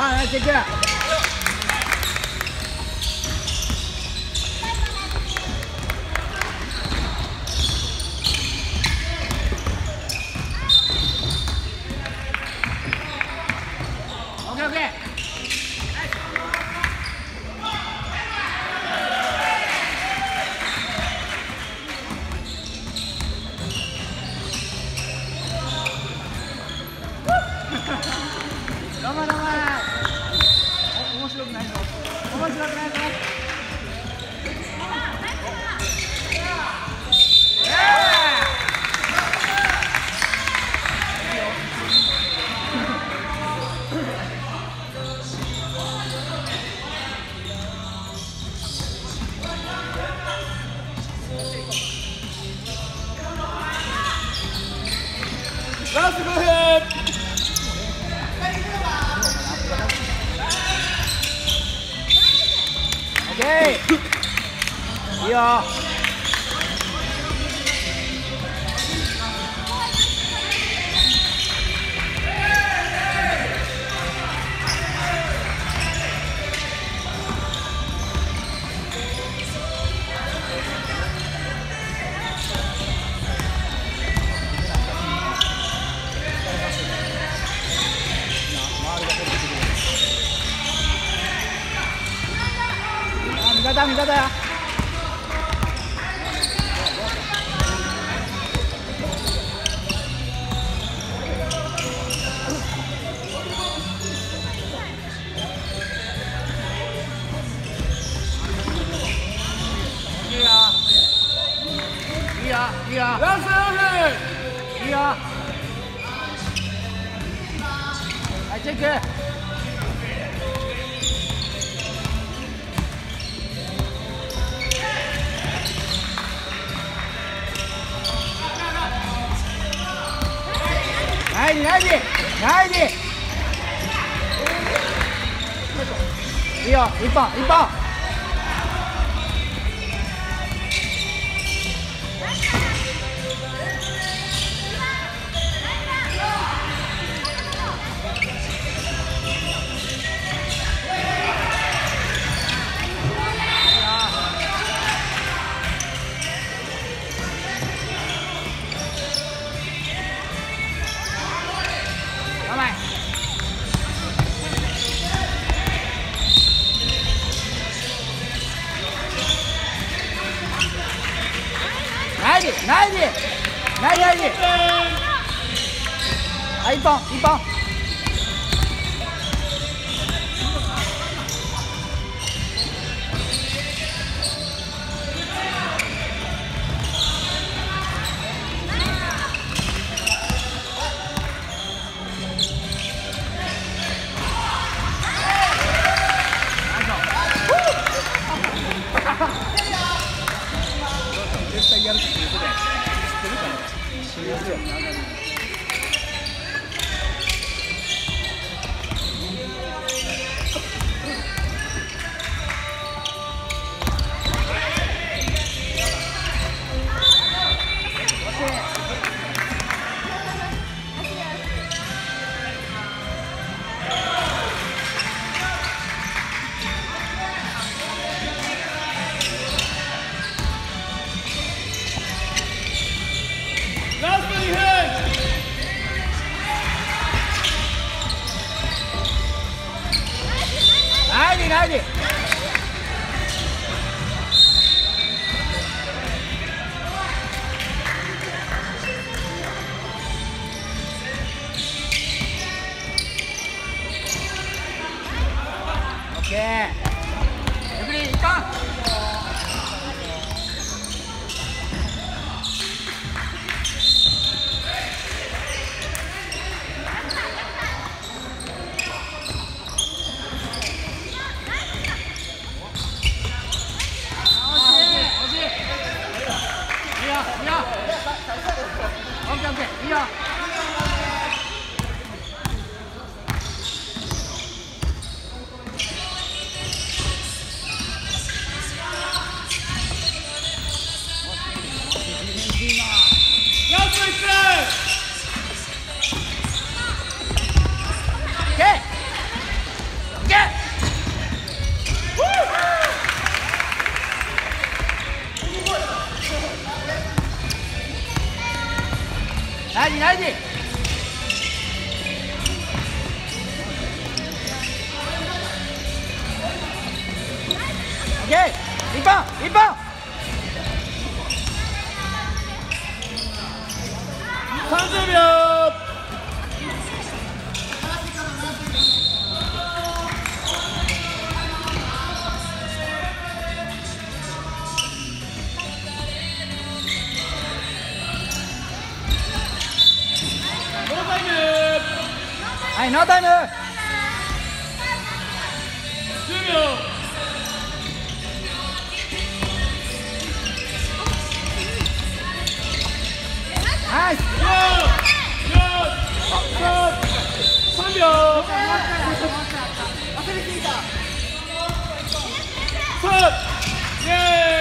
来チェック。オッケーオッケー。頑張れ頑張れ。面白くないぞ。面白くないぞ。ラスト5分。オッケー。いいよ。味方や。いいよ。いいよ。いいよ。ラスト4分。いいよ。はい、チェック。ナイディナイディナイディ。いいよ、一本一本。ナイディナイディナイディナイディ。あ、一本一本。絶対やるって言うことや。知ってるから。信用するよ。ナイディ。オッケー。レフリー一本。いいよ。 はいノータイム。 10秒。 ナイス。 3秒。3、イエーイ。